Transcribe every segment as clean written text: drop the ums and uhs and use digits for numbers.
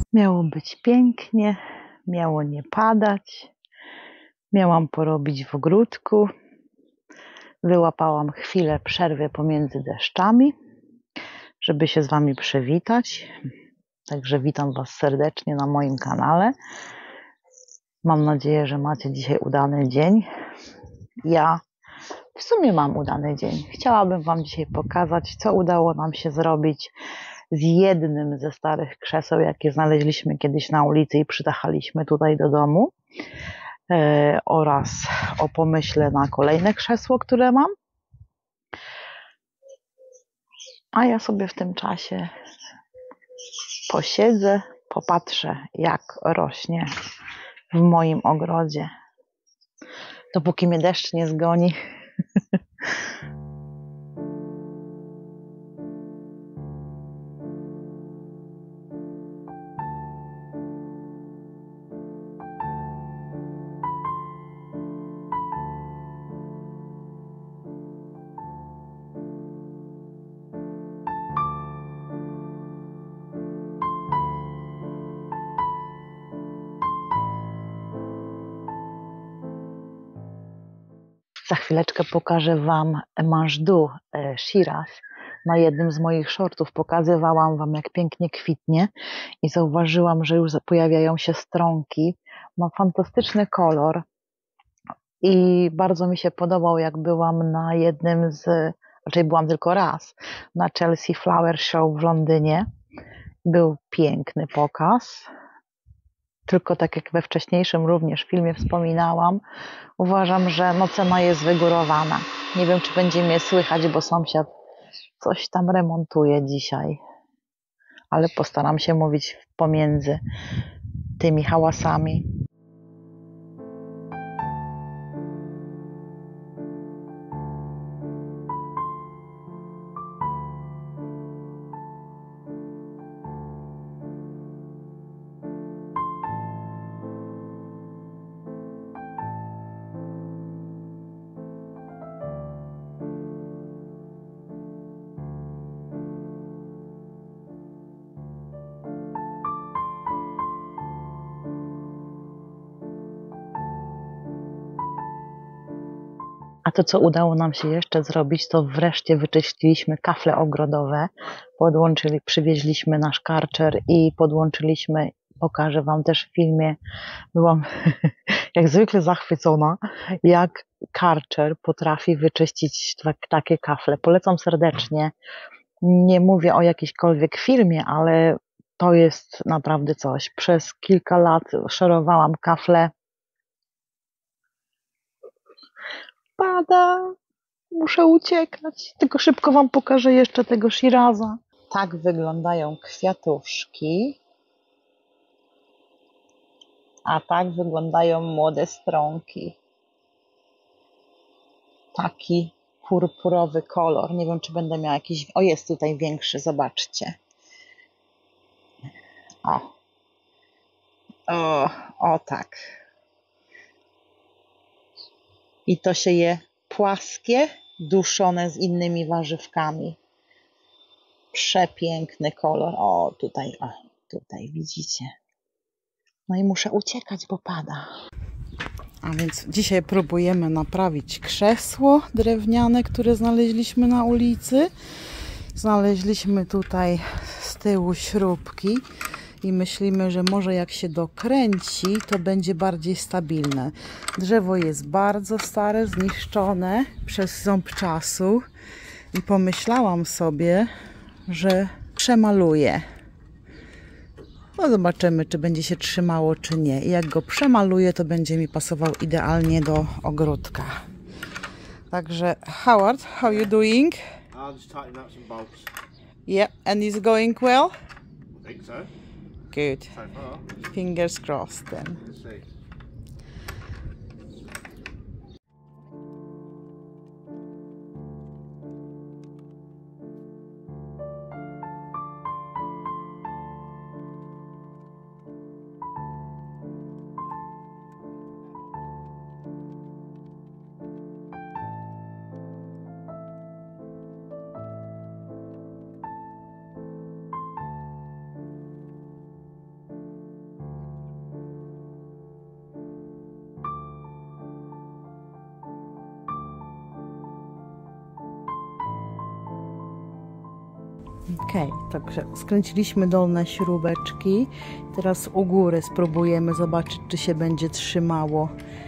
Miało być pięknie, miało nie padać. Miałam porobić w ogródku. Wyłapałam chwilę przerwy pomiędzy deszczami, żeby się z Wami przywitać. Także witam Was serdecznie na moim kanale. Mam nadzieję, że macie dzisiaj udany dzień. Ja w sumie mam udany dzień. Chciałabym Wam dzisiaj pokazać, co udało nam się zrobić z jednym ze starych krzeseł, jakie znaleźliśmy kiedyś na ulicy i przytachaliśmy tutaj do domu. Oraz o pomyśle na kolejne krzesło, które mam. A ja sobie w tym czasie posiedzę, popatrzę, jak rośnie w moim ogrodzie. Dopóki mnie deszcz nie zgoni. Za chwileczkę pokażę Wam Manżdu Shiraz. Na jednym z moich shortów pokazywałam Wam, jak pięknie kwitnie i zauważyłam, że już pojawiają się stronki. Ma fantastyczny kolor i bardzo mi się podobał, jak byłam na jednym raczej byłam tylko raz, na Chelsea Flower Show w Londynie. Był piękny pokaz. Tylko tak jak we wcześniejszym również filmie wspominałam, uważam, że cena jest wygórowana. Nie wiem, czy będzie mnie słychać, bo sąsiad coś tam remontuje dzisiaj. Ale postaram się mówić pomiędzy tymi hałasami. A to, co udało nam się jeszcze zrobić, to wreszcie wyczyściliśmy kafle ogrodowe, przywieźliśmy nasz karczer i podłączyliśmy, pokażę Wam też w filmie, byłam jak zwykle zachwycona, jak karczer potrafi wyczyścić takie kafle. Polecam serdecznie. Nie mówię o jakiejśkolwiek firmie, ale to jest naprawdę coś. Przez kilka lat szorowałam kafle. Pada, muszę uciekać. Tylko szybko Wam pokażę jeszcze tego Shiraza. Tak wyglądają kwiatuszki, a tak wyglądają młode stronki. Taki purpurowy kolor. Nie wiem, czy będę miała jakiś... O, jest tutaj większy, zobaczcie. O tak. I to się je płaskie, duszone z innymi warzywkami. Przepiękny kolor. Tutaj widzicie. No i muszę uciekać, bo pada. A więc dzisiaj próbujemy naprawić krzesło drewniane, które znaleźliśmy na ulicy. Znaleźliśmy tutaj z tyłu śrubki i myślimy, że może jak się dokręci, to będzie bardziej stabilne. Drzewo jest bardzo stare, zniszczone przez ząb czasu i pomyślałam sobie, że przemaluję. No zobaczymy, czy będzie się trzymało, czy nie. I jak go przemaluję, to będzie mi pasował idealnie do ogródka. Także Howard, how you doing? I'm just tightening up some bolts. Yeah, and it's going well? I think so. Good. So far. Fingers crossed then. Let's see. Ok, także skręciliśmy dolne śrubeczki. Teraz u góry spróbujemy zobaczyć, czy się będzie trzymało.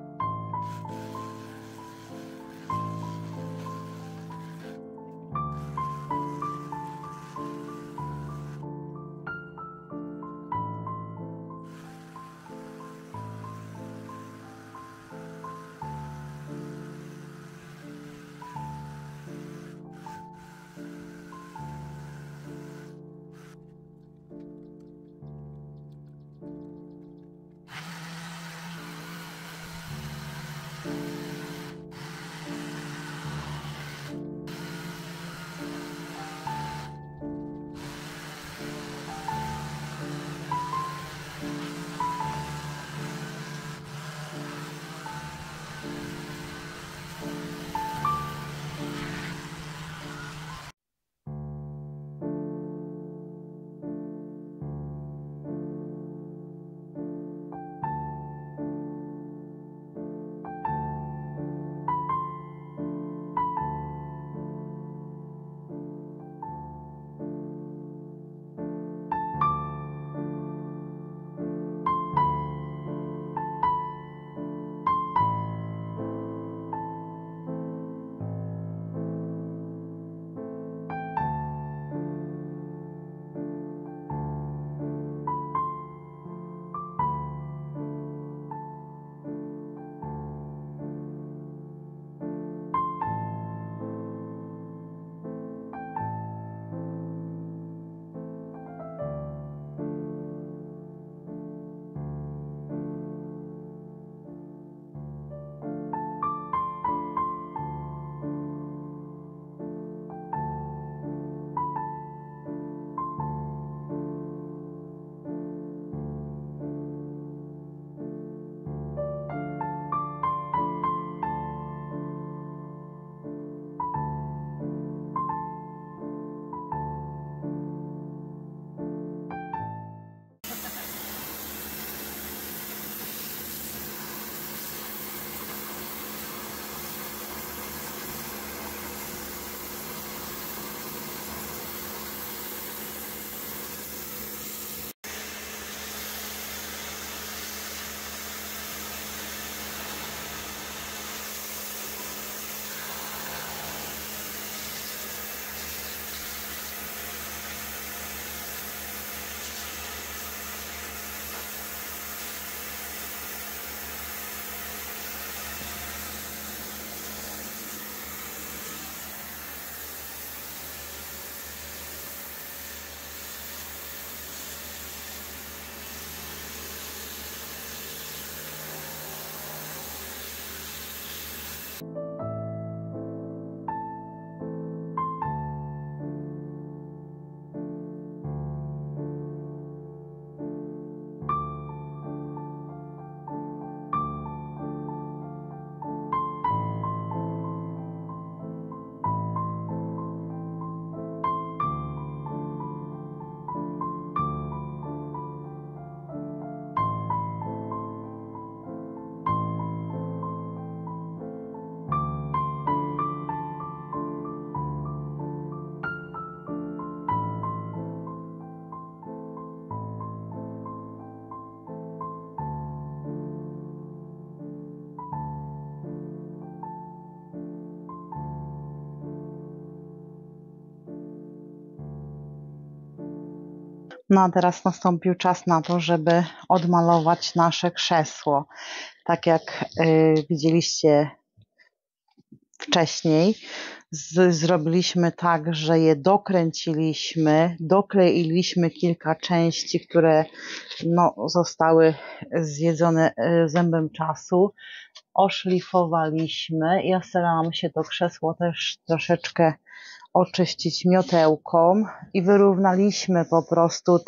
No a teraz nastąpił czas na to, żeby odmalować nasze krzesło. Tak jak widzieliście wcześniej, zrobiliśmy tak, że je dokręciliśmy, dokleiliśmy kilka części, które zostały zjedzone zębem czasu, oszlifowaliśmy. Ja starałam się to krzesło też troszeczkę oczyścić miotełką i wyrównaliśmy po prostu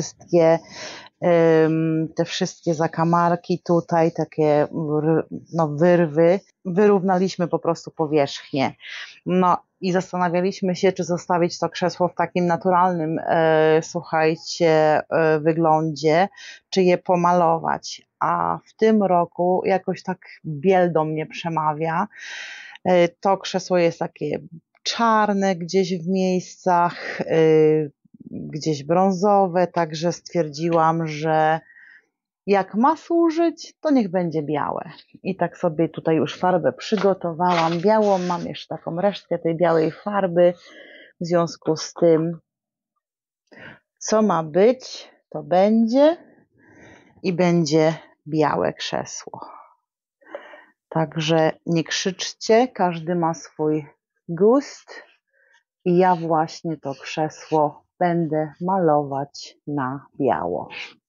te wszystkie zakamarki tutaj, takie wyrwy, wyrównaliśmy po prostu powierzchnię. No i zastanawialiśmy się, czy zostawić to krzesło w takim naturalnym, słuchajcie, wyglądzie, czy je pomalować. A w tym roku jakoś tak biel do mnie przemawia. To krzesło jest takie czarne gdzieś w miejscach, gdzieś brązowe, także stwierdziłam, że jak ma służyć, to niech będzie białe. I tak sobie tutaj już farbę przygotowałam. Białą mam jeszcze taką resztkę tej białej farby. W związku z tym, co ma być, to będzie i będzie białe krzesło. Także nie krzyczcie, każdy ma swój gust i ja właśnie to krzesło będę malować na biało.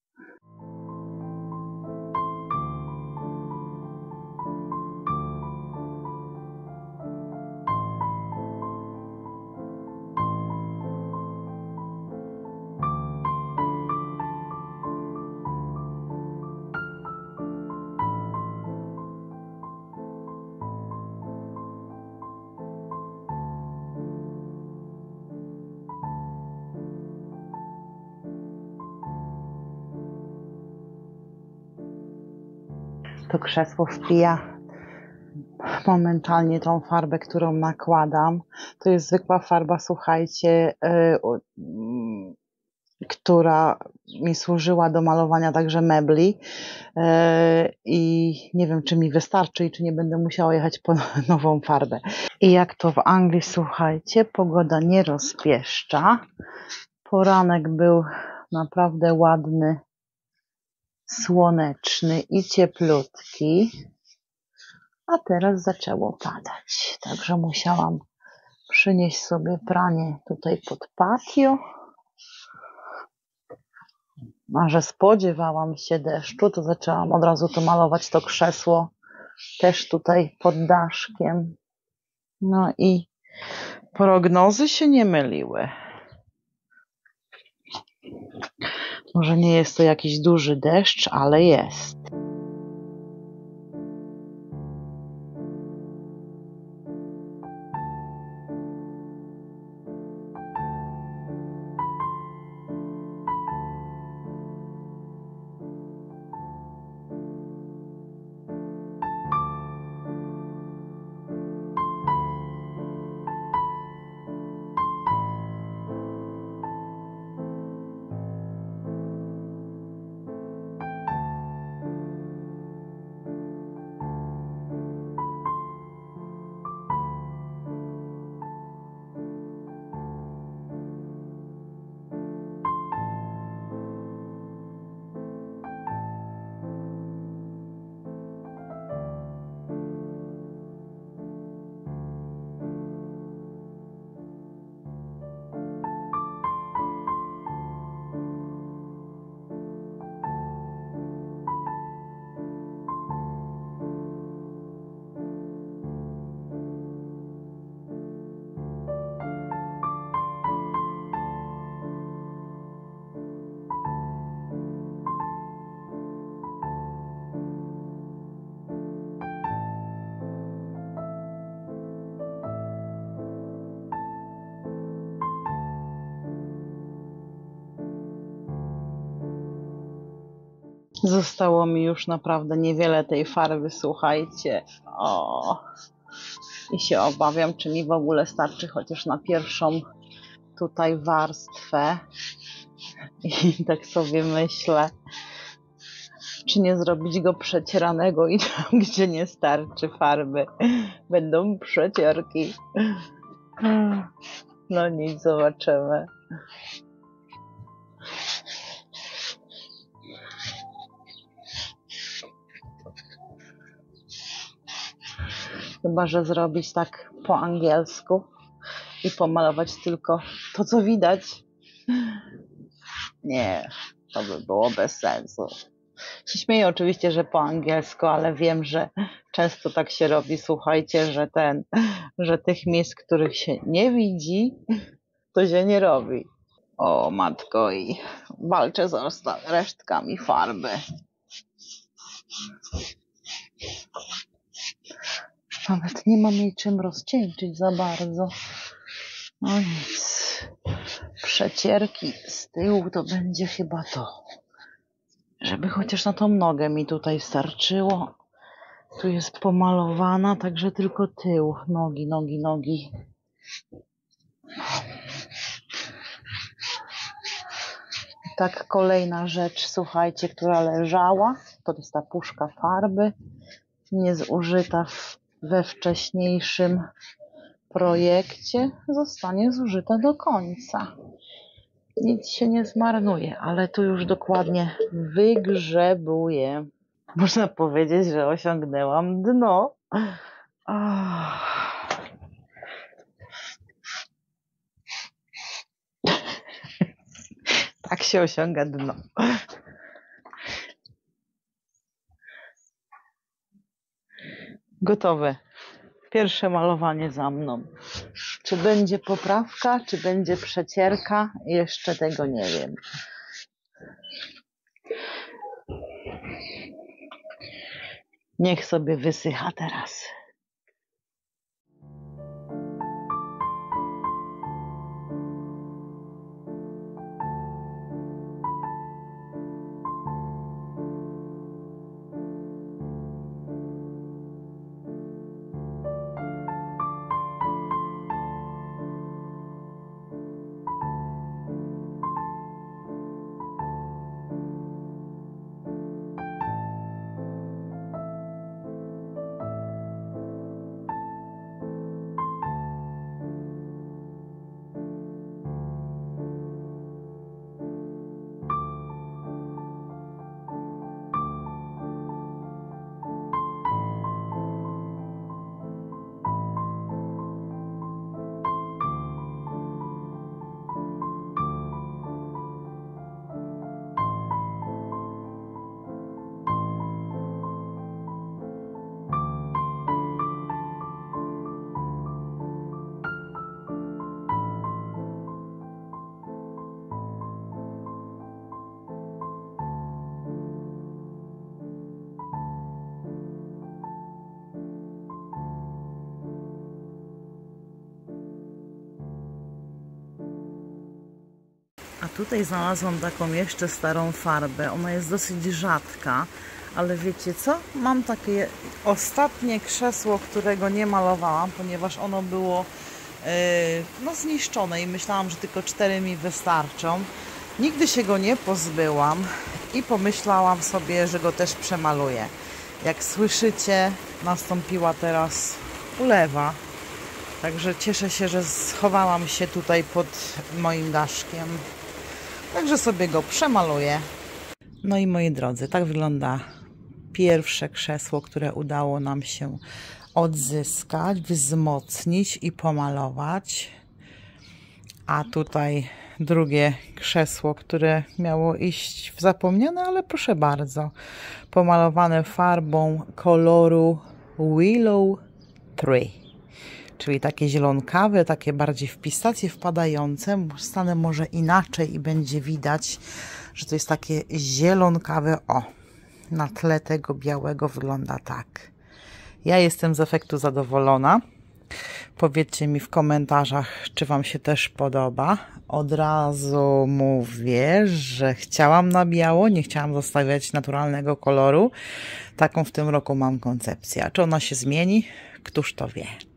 To krzesło wpija momentalnie tą farbę, którą nakładam. To jest zwykła farba, słuchajcie, która mi służyła do malowania także mebli i nie wiem, czy mi wystarczy i czy nie będę musiała jechać po nową farbę. I jak to w Anglii, słuchajcie, pogoda nie rozpieszcza. Poranek był naprawdę ładny, słoneczny i cieplutki, a teraz zaczęło padać, także musiałam przynieść sobie pranie tutaj pod patio. A że spodziewałam się deszczu, to zaczęłam od razu to malować, to krzesło też tutaj pod daszkiem. No i prognozy się nie myliły. Może nie jest to jakiś duży deszcz, ale jest. Zostało mi już naprawdę niewiele tej farby, słuchajcie. I się obawiam, czy mi w ogóle starczy chociaż na pierwszą tutaj warstwę. I tak sobie myślę, czy nie zrobić go przecieranego i tam, gdzie nie starczy farby, będą przecierki. No nic, zobaczymy. Chyba że zrobić tak po angielsku i pomalować tylko to, co widać. Nie, to by było bez sensu. Się śmieję oczywiście, że po angielsku, ale wiem, że często tak się robi, słuchajcie, że tych miejsc, których się nie widzi, to się nie robi. O matko, i walczę z resztkami farby. Nawet nie mam jej czym rozcieńczyć za bardzo. No nic. Przecierki z tyłu to będzie chyba to. Żeby chociaż na tą nogę mi tutaj starczyło. Tu jest pomalowana, także tylko tył. Nogi. Tak, kolejna rzecz, słuchajcie, która leżała, to jest ta puszka farby, niezużyta we wcześniejszym projekcie, zostanie zużyta do końca. Nic się nie zmarnuje, ale tu już dokładnie wygrzebuję. Można powiedzieć, że osiągnęłam dno. Tak się osiąga dno. Gotowe. Pierwsze malowanie za mną. Czy będzie poprawka, czy będzie przecierka? Jeszcze tego nie wiem. Niech sobie wysycha teraz. A tutaj znalazłam taką jeszcze starą farbę. Ona jest dosyć rzadka, ale wiecie co? Mam takie ostatnie krzesło, którego nie malowałam, ponieważ ono było zniszczone i myślałam, że tylko 4 mi wystarczą. Nigdy się go nie pozbyłam i pomyślałam sobie, że go też przemaluję. Jak słyszycie, nastąpiła teraz ulewa. Także cieszę się, że schowałam się tutaj pod moim daszkiem. Także sobie go przemaluję. No i moi drodzy, tak wygląda pierwsze krzesło, które udało nam się odzyskać, wzmocnić i pomalować. A tutaj drugie krzesło, które miało iść w zapomniane, ale proszę bardzo, pomalowane farbą koloru Willow Tree. Czyli takie zielonkawe, takie bardziej w pistacje wpadające. Stanę może inaczej i będzie widać, że to jest takie zielonkawe. O, na tle tego białego wygląda tak. Ja jestem z efektu zadowolona. Powiedzcie mi w komentarzach, czy Wam się też podoba. Od razu mówię, że chciałam na biało, nie chciałam zostawiać naturalnego koloru. Taką w tym roku mam koncepcję. A czy ona się zmieni? Któż to wie?